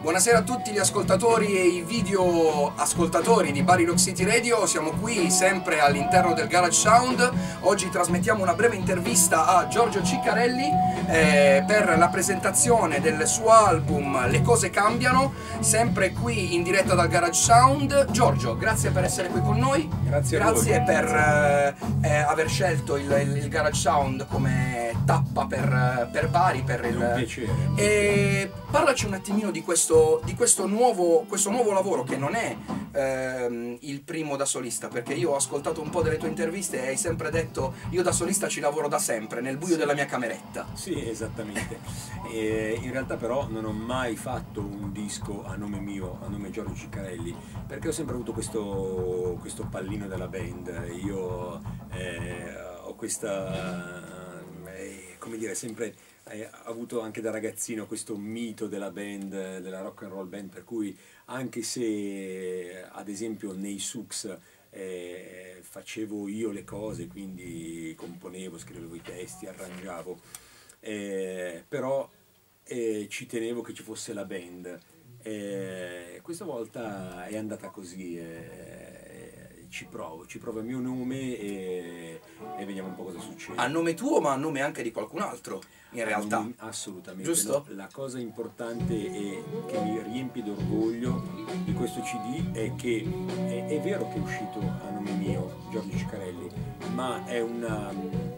Buonasera a tutti gli ascoltatori e i video ascoltatori di Bari Rock City Radio. Siamo qui sempre all'interno del Garage Sound. Oggi trasmettiamo una breve intervista a Giorgio Ciccarelli per la presentazione del suo album Le cose cambiano, sempre qui in diretta dal Garage Sound. Giorgio, grazie per essere qui con noi. Grazie per aver scelto il Garage Sound come tappa per Bari, per il... un piacere. E parlaci un attimino di questo nuovo lavoro, che non è il primo da solista, perché io ho ascoltato un po' delle tue interviste e hai sempre detto: io da solista ci lavoro da sempre, nel buio della mia cameretta. Sì, esattamente. In realtà però non ho mai fatto un disco a nome mio, a nome Giorgio Ciccarelli, perché ho sempre avuto questo pallino della band. Io ho questa, come dire, sempre avuto anche da ragazzino questo mito della band, della rock and roll band, per cui anche se ad esempio nei Sux facevo io le cose, quindi componevo, scrivevo i testi, arrangiavo, però ci tenevo che ci fosse la band. Questa volta è andata così, ci provo a mio nome e vediamo un po' cosa succede. A nome tuo, ma a nome anche di qualcun altro, in realtà. Assolutamente. Giusto? No, la cosa importante e che mi riempie d'orgoglio di questo CD è che è vero che è uscito a nome mio, Giorgio Ciccarelli, ma è una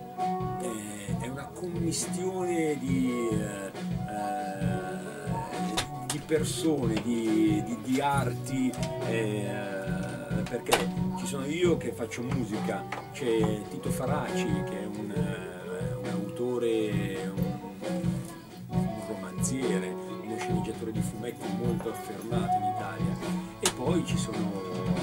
commistione di persone, di arti, perché ci sono io che faccio musica, c'è Tito Faraci che è un autore, un romanziere, uno sceneggiatore di fumetti molto affermato in Italia, e poi ci sono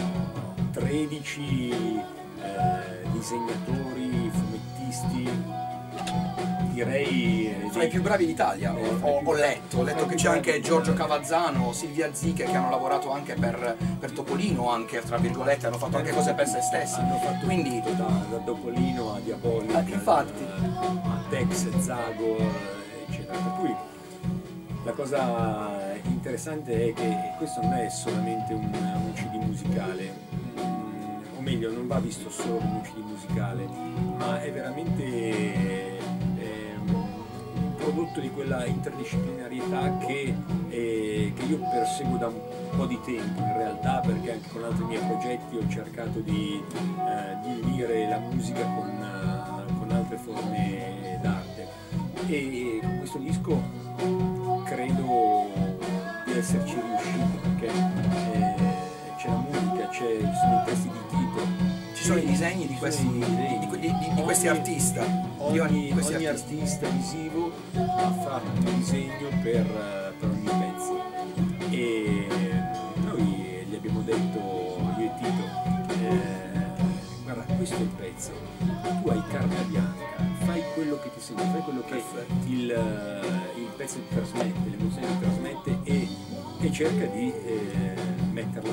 13 disegnatori, fumettisti, direi fra i più bravi d'Italia. Ho letto che c'è anche Giorgio Cavazzano, Silvia Ziche, che hanno lavorato anche per Topolino, anche tra virgolette, hanno fatto anche cose per se stessi. Hanno fatto quindi tutto, da Topolino a Diabolic, infatti, a Tex, Zago, eccetera. Per cui la cosa interessante è che questo non è solamente un CD musicale, o meglio, non va visto solo come un CD musicale, ma è veramente un prodotto di quella interdisciplinarietà che io perseguo da un po' di tempo, in realtà, perché anche con altri miei progetti ho cercato di unire la musica con altre forme d'arte, e con questo disco credo di esserci riuscito, perché c'è la musica, ci sono i testi di Tito, ci sono i disegni di questi artisti. Ogni artista visivo ha fatto un disegno per ogni pezzo, e noi gli abbiamo detto, io e Tito, guarda, questo è il pezzo, tu hai carta bianca, fai quello che ti sembra, fai quello che il pezzo ti trasmette, l'emozione ti trasmette, e cerca di metterla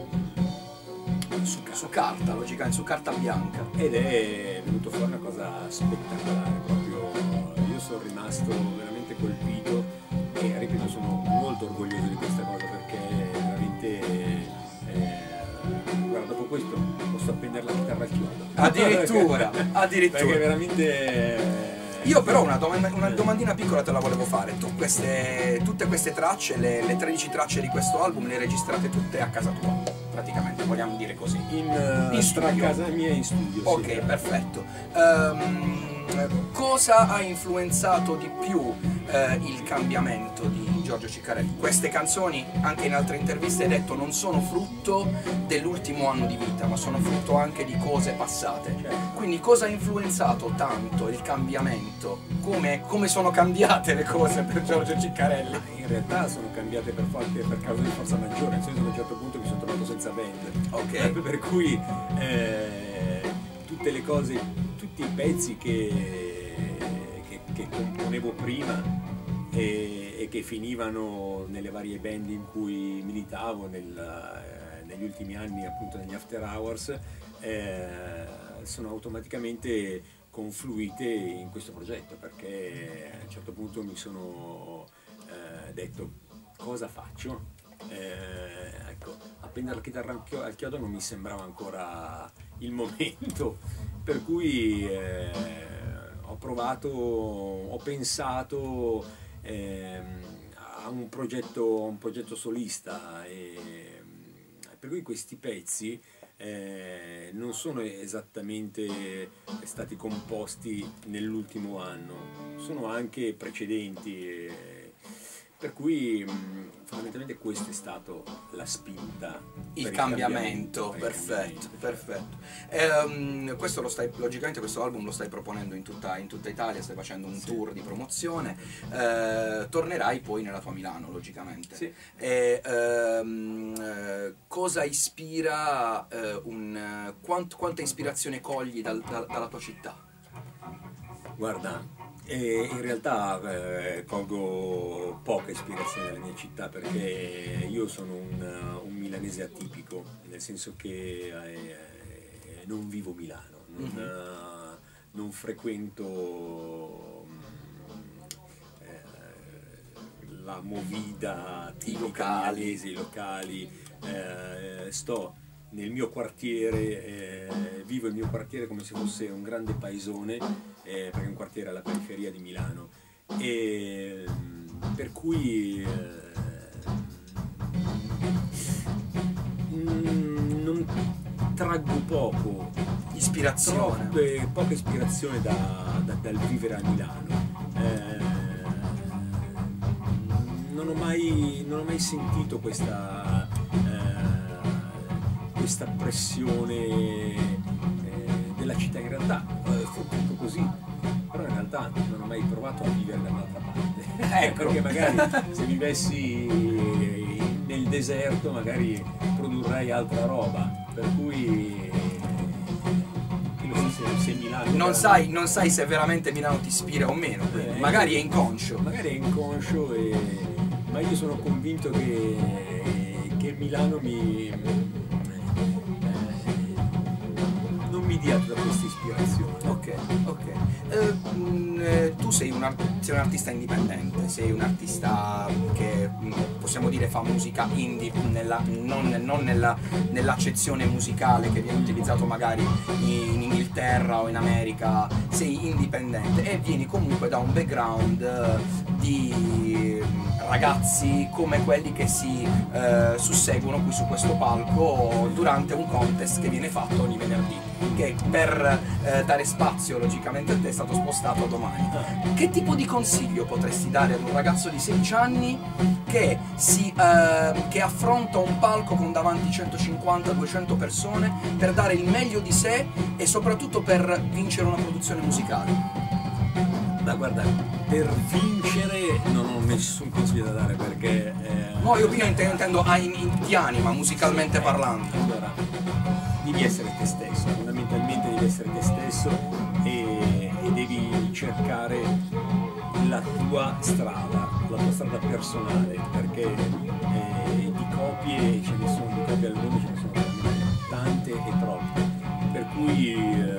su carta, logicamente, su carta bianca. Ed è venuto fuori una cosa spettacolare, proprio. Io sono rimasto veramente colpito e, ripeto, sono molto orgoglioso di questa cosa, perché veramente guarda, dopo questo posso appendere la chitarra al chiodo. Addirittura. Perché veramente io però una domandina piccola te la volevo fare. Tu tutte queste tracce, le 13 tracce di questo album, le registrate tutte a casa tua, praticamente, vogliamo dire così? in studio. casa mia in studio. Ok, sì. Perfetto. Cosa ha influenzato di più il cambiamento di Giorgio Ciccarelli? Queste canzoni, anche in altre interviste hai detto, non sono frutto dell'ultimo anno di vita, ma sono frutto anche di cose passate. Quindi cosa ha influenzato tanto il cambiamento? Come sono cambiate le cose per Giorgio Ciccarelli? In realtà sono cambiate per causa di forza maggiore, nel senso che a un certo punto mi sono trovato senza band. Ok. Per cui tutte le cose, tutti i pezzi che componevo prima e che finivano nelle varie band in cui militavo negli ultimi anni, appunto negli After Hours, sono automaticamente confluite in questo progetto, perché a un certo punto mi sono detto cosa faccio? Ecco, appendere la chitarra al chiodo non mi sembrava ancora il momento, per cui ho provato, ho pensato a un progetto solista, e per cui questi pezzi non sono esattamente stati composti nell'ultimo anno, sono anche precedenti, per cui fondamentalmente questa è stato la spinta, il cambiamento. Perfetto, perfetto. Questo logicamente questo album lo stai proponendo in tutta Italia, stai facendo un tour di promozione, tornerai poi nella tua Milano, logicamente. Sì. Cosa ispira, quanta ispirazione cogli dalla tua città? Guarda, in realtà colgo poca ispirazione dalla mia città, perché io sono un milanese atipico, nel senso che non vivo Milano, non frequento la movida tipica milanese, i locali, sto nel mio quartiere, vivo il mio quartiere come se fosse un grande paesone, perché è un quartiere alla periferia di Milano, e per cui non traggo poca ispirazione dal vivere a Milano. Non ho mai sentito questa pressione della città. In realtà fu tutto così, però in realtà non ho mai provato a vivere da un'altra parte. Ecco. Perché magari se vivessi nel deserto magari produrrei altra roba, per cui se Milano non sai se veramente Milano ti ispira o meno, magari è inconscio. Magari è inconscio, ma io sono convinto che Milano non mi dia tutta questa ispirazione. Ok. Tu sei un artista indipendente, sei un artista che possiamo dire fa musica indie, non nell'accezione musicale che viene utilizzato magari in Inghilterra o in America. Sei indipendente e vieni comunque da un background di ragazzi come quelli che si susseguono qui su questo palco durante un contest che viene fatto ogni venerdì, che per dare spazio logicamente a te è stato spostato a domani. Che tipo di consiglio potresti dare ad un ragazzo di 16 anni che affronta un palco con davanti 150-200 persone per dare il meglio di sé e soprattutto per vincere una produzione musicale? Ma guarda, per vincere non ho nessun consiglio da dare, perché no, io prima intendo di anima, musicalmente parlando. Allora, devi essere te stesso, fondamentalmente devi essere te stesso, e devi cercare la tua strada personale, perché di copie ce ne sono, di copie al mondo ce ne sono veramente tante e troppe, per cui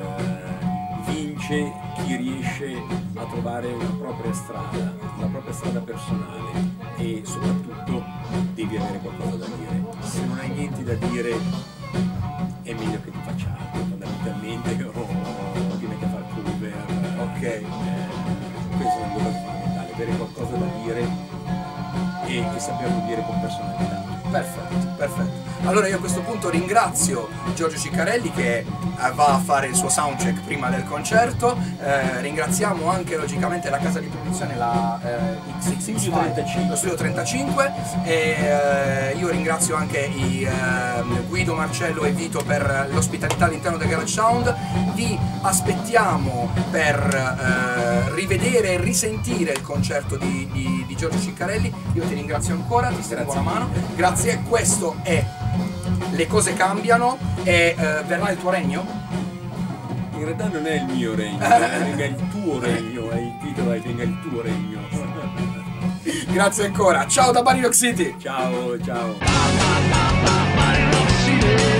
vince chi riesce a trovare una propria strada personale, e soprattutto devi avere qualcosa da dire. Se non hai niente da dire è meglio che ti faccia altro, fondamentalmente, o ti metti a fare cover. Ok, questo è un lavoro fondamentale, avere qualcosa da dire e saperlo dire con personalità. Perfetto. Allora io a questo punto ringrazio Giorgio Ciccarelli che va a fare il suo soundcheck prima del concerto, ringraziamo anche logicamente la casa di produzione, la XX35, lo Studio 35, e io ringrazio anche Guido, Marcello e Vito per l'ospitalità all'interno del Garage Sound. Vi aspettiamo per rivedere e risentire il concerto di Giorgio Ciccarelli. Io ti ringrazio ancora, ti stringo la mano, grazie. Questo è Le cose cambiano e verrà il tuo regno? In realtà non è il mio regno, venga il tuo regno, è il titolo, venga il tuo regno. Grazie ancora, ciao da Bariloche City! Ciao. Bariloche City.